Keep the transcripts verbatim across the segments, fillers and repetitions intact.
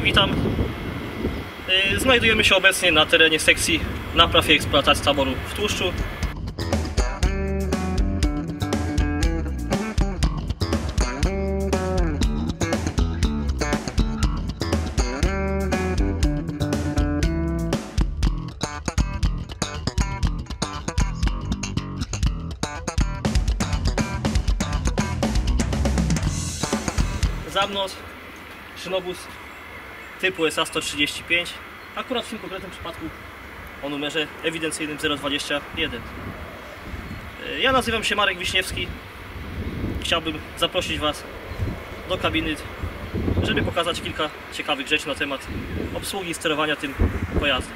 witam. Znajdujemy się obecnie na terenie sekcji napraw i eksploatacji taboru w Tłuszczu. Za mną szynobus typu S A sto trzydzieści pięć, akurat w tym konkretnym przypadku o numerze ewidencyjnym zero dwadzieścia jeden. Ja nazywam się Marek Wiśniewski. Chciałbym zaprosić Was do kabiny, żeby pokazać kilka ciekawych rzeczy na temat obsługi i sterowania tym pojazdem.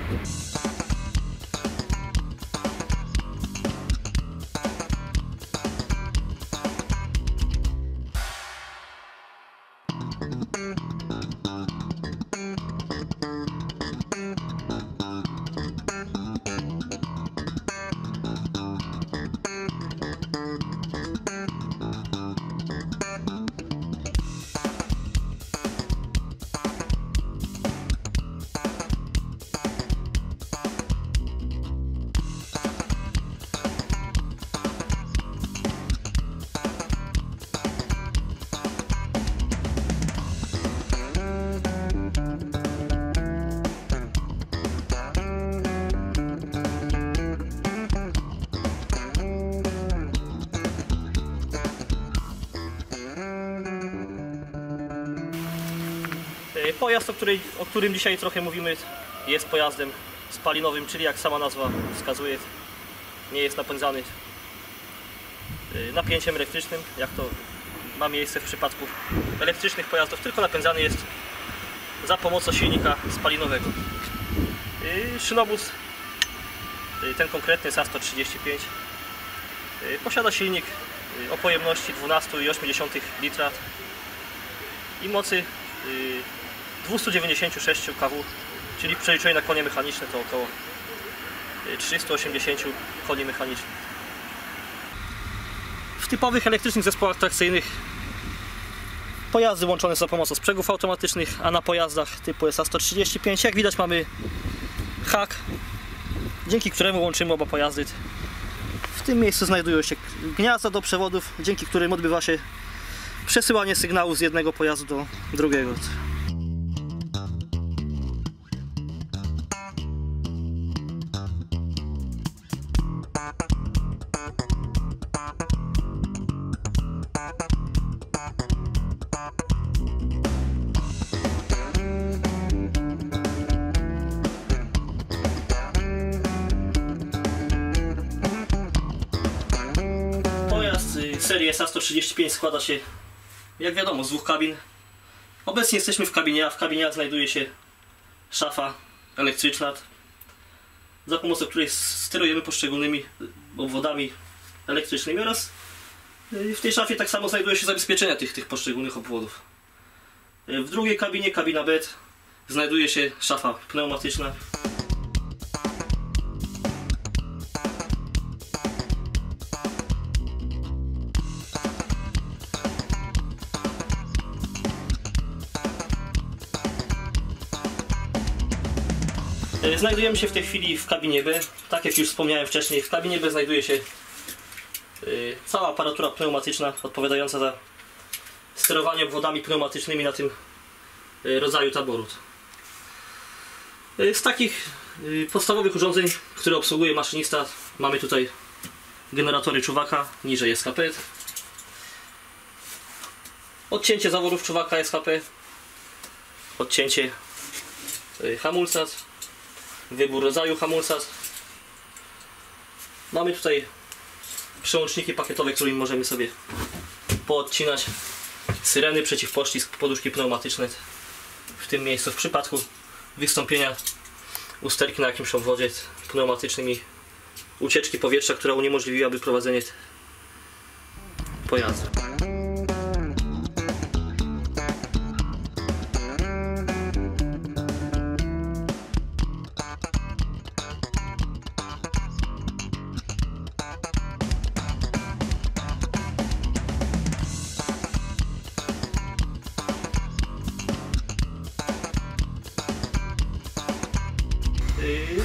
Pojazd, o, której, o którym dzisiaj trochę mówimy, jest pojazdem spalinowym, czyli jak sama nazwa wskazuje, nie jest napędzany napięciem elektrycznym, jak to ma miejsce w przypadku elektrycznych pojazdów, tylko napędzany jest za pomocą silnika spalinowego. Szynobus, ten konkretny S A sto trzydzieści pięć, posiada silnik o pojemności dwanaście przecinek osiem litra i mocy dwieście dziewięćdziesiąt sześć kW, czyli w przeliczeniu na konie mechaniczne to około trzysta osiemdziesiąt koni mechanicznych. W typowych elektrycznych zespołach trakcyjnych pojazdy łączone są za pomocą sprzęgów automatycznych, a na pojazdach typu S A sto trzydzieści pięć, jak widać, mamy hak, dzięki któremu łączymy oba pojazdy. W tym miejscu znajdują się gniazda do przewodów, dzięki którym odbywa się przesyłanie sygnału z jednego pojazdu do drugiego. Pojazd serii S A sto trzydzieści pięć składa się, jak wiadomo, z dwóch kabin. Obecnie jesteśmy w kabinie, a w kabinie znajduje się szafa elektryczna, za pomocą której sterujemy poszczególnymi obwodami elektrycznymi, oraz w tej szafie tak samo znajduje się zabezpieczenia tych, tych poszczególnych obwodów. W drugiej kabinie, kabina B, znajduje się szafa pneumatyczna. Znajdujemy się w tej chwili w kabinie B. Tak jak już wspomniałem wcześniej, w kabinie B znajduje się yy, cała aparatura pneumatyczna odpowiadająca za sterowanie obwodami pneumatycznymi na tym yy, rodzaju taboru. Yy, z takich yy, podstawowych urządzeń, które obsługuje maszynista, mamy tutaj generatory czuwaka, niżej S H P, odcięcie zaworów czuwaka S H P, odcięcie yy, hamulca, wybór rodzaju hamulca. Mamy tutaj przełączniki pakietowe, którymi możemy sobie poodcinać syreny, przeciwpoślizg, poduszki pneumatyczne. W tym miejscu, w przypadku wystąpienia usterki na jakimś obwodzie pneumatycznym i ucieczki powietrza, która uniemożliwiłaby prowadzenie pojazdu.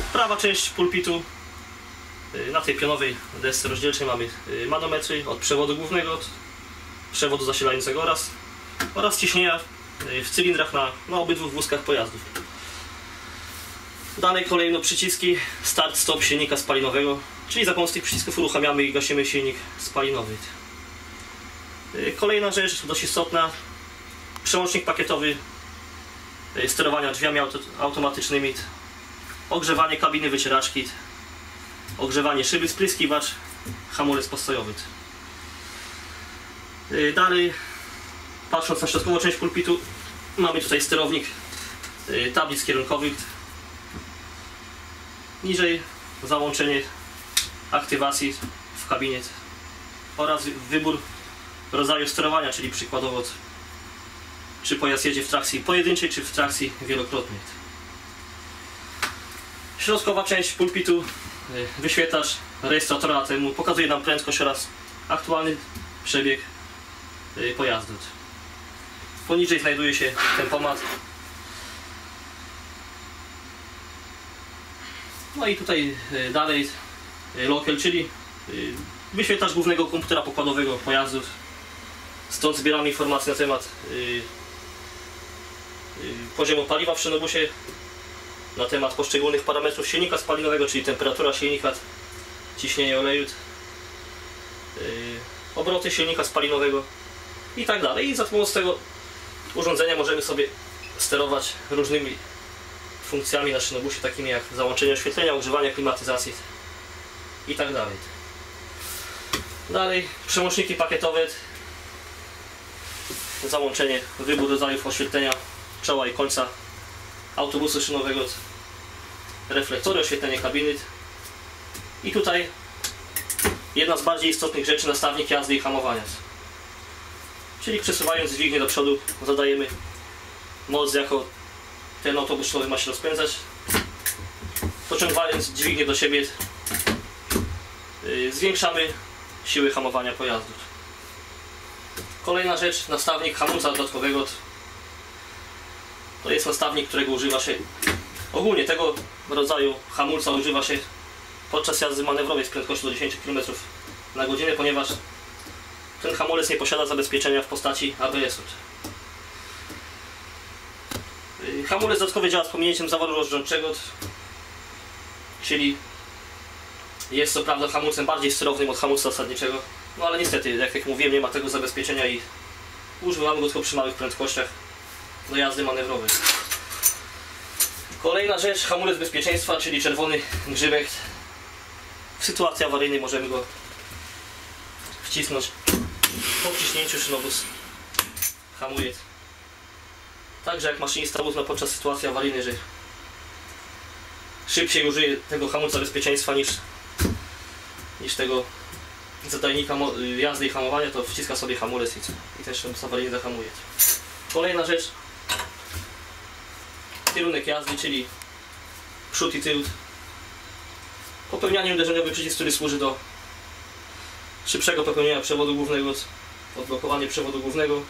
Prawa część pulpitu. Na tej pionowej desce rozdzielczej mamy manometry od przewodu głównego, od przewodu zasilającego oraz, oraz ciśnienia w cylindrach na, na obydwu wózkach pojazdów. Dalej kolejno przyciski start-stop silnika spalinowego, czyli za pomocą tych przycisków uruchamiamy i gasimy silnik spalinowy. Kolejna rzecz dość istotna, przełącznik pakietowy sterowania drzwiami auto, automatycznymi, ogrzewanie kabiny wycieraczki, ogrzewanie szyby, spryskiwacz, hamulec postojowy. Dalej, patrząc na środkową część pulpitu, mamy tutaj sterownik tablic kierunkowych. Niżej załączenie aktywacji w kabinie oraz wybór rodzaju sterowania, czyli przykładowo czy pojazd jedzie w trakcji pojedynczej, czy w trakcji wielokrotnej. Środkowa część pulpitu, wyświetlacz rejestratora A T M-u pokazuje nam prędkość oraz aktualny przebieg pojazdu. Poniżej znajduje się tempomat. No i tutaj dalej local, czyli wyświetlacz głównego komputera pokładowego pojazdu. Stąd zbieramy informacje na temat poziomu paliwa w szynobusie, na temat poszczególnych parametrów silnika spalinowego, czyli temperatura silnika, ciśnienie oleju, obroty silnika spalinowego i tak dalej. I za pomocą tego urządzenia możemy sobie sterować różnymi funkcjami na szynobusie, takimi jak załączenie oświetlenia, ogrzewania, klimatyzacji i tak dalej. Dalej przełączniki pakietowe, załączenie, wybór rodzajów oświetlenia czoła i końca autobusu szynowego, reflektory, oświetlenie kabiny i tutaj jedna z bardziej istotnych rzeczy, nastawnik jazdy i hamowania. Czyli przesuwając dźwignię do przodu zadajemy moc, jako ten autobus szynowy ma się rozpędzać. Pociągając dźwignię do siebie yy, zwiększamy siły hamowania pojazdu. Kolejna rzecz, nastawnik hamulca dodatkowego. To jest nastawnik, którego używa się ogólnie tego rodzaju hamulca używa się podczas jazdy manewrowej z prędkością do dziesięciu kilometrów na godzinę, ponieważ ten hamulec nie posiada zabezpieczenia w postaci A B S-u. Hamulec dodatkowy działa z pominięciem zaworu rozrządczego, czyli jest co prawda hamulcem bardziej sterownym od hamulca zasadniczego, no ale niestety, jak, jak mówiłem, nie ma tego zabezpieczenia i używamy go tylko przy małych prędkościach do jazdy manewrowej. Kolejna rzecz, hamulec bezpieczeństwa, czyli czerwony grzybek. W sytuacji awaryjnej możemy go wcisnąć. Po wciśnięciu szynobus hamuje. Także jak maszynista uzna podczas sytuacji awaryjnej, że szybciej użyje tego hamulca bezpieczeństwa niż, niż tego zadajnika jazdy i hamowania, to wciska sobie hamulec i, i ten szynobus awaryjny zahamuje. Kolejna rzecz, kierunek jazdy, czyli przód i tył. Popełnianie uderzeniowy przycisk, który służy do szybszego popełnienia przewodu głównego, odblokowanie przewodu głównego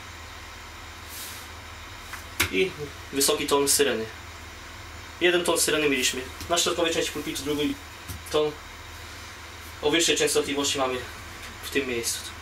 i wysoki ton syreny. Jeden ton syreny mieliśmy na środkowej części pulpitu, drugi ton o wyższej częstotliwości mamy w tym miejscu.